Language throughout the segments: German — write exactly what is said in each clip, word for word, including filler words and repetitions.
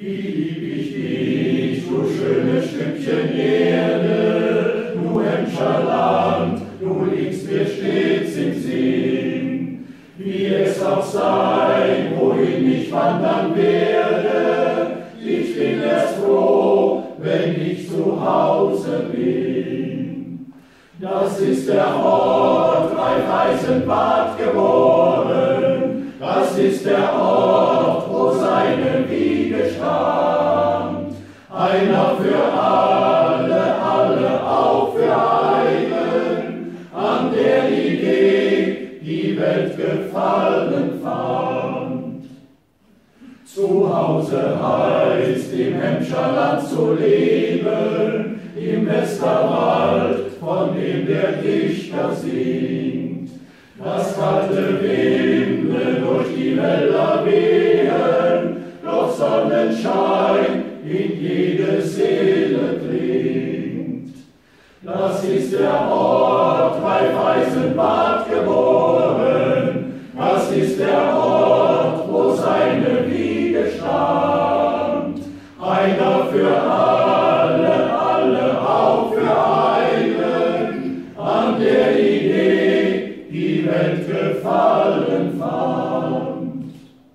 lieb ich dich, du schönes Stückchen Erde, du Emscher Land, du liegst mir stets im Sinn. Wie es auch sei, wohin ich wandern werde, ich bin erst froh, wenn ich zu Hause bin. Das ist der Ort, Raiffeisenbad geboren, das ist der Ort, wo seine Wiege stand. Einer für alle, alle auch für einen, an der Idee die Welt gefallen fand. Zu Hause heißt im Emscherland zu leben, im Westerwald, von dem der Dichter singt. Das kalte Winde durch die Wälder wehen, doch Sonnenschein in jede Seele dringt. Das ist der Ort, Raiffeisenbad geboren, das ist der Ort, wo seine Wiege stand. Einer für alle, alle auch für einen, an der Idee die Welt gefallen fand.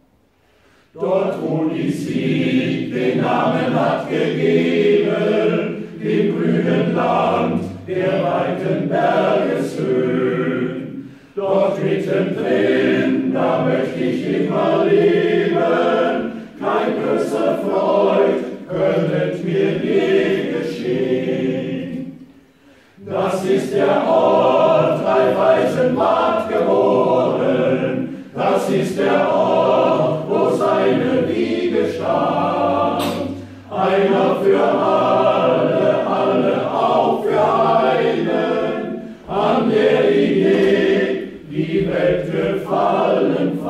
Dort, wo die Sieg den Namen hat gegeben, dem grünen Land der weiten Bergeshöhen. Dort mittendrin, da möchte ich immer leben, kein größer Freud könnet mir je geschehen. Das ist der Ort, Raiffeisenbad geboren, das ist der Ort, wo seine Wiege stand. Einer für alle, alle auch für einen, an der Idee die Welt gefallen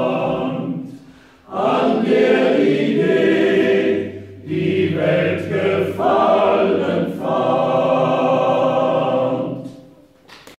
fand. An der Idee die Welt gefallen fand.